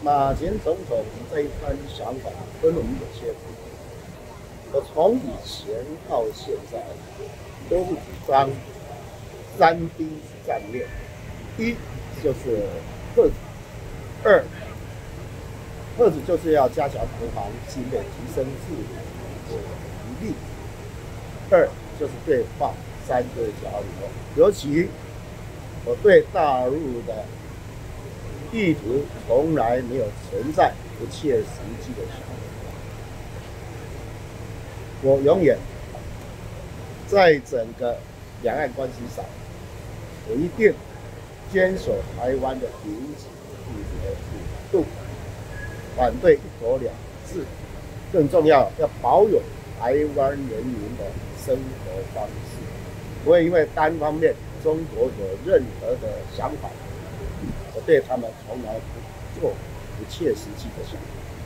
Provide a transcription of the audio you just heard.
马前总统这一番想法跟我们有些不同。我从以前到现在都是主张3D 战略，一就是遏制，二遏制就是要加强国防经费，提升自己的能力。二就是对话，三就是交流。尤其我对大陆的意图从来没有存在不切实际的想法。我永远在整个两岸关系上，我一定坚守台湾的民主和制度，反对一国两制，更重要要保有台湾人民的生活方式，不会因为单方面中国有任何的想法，我对他们从来不做不切实际的想法。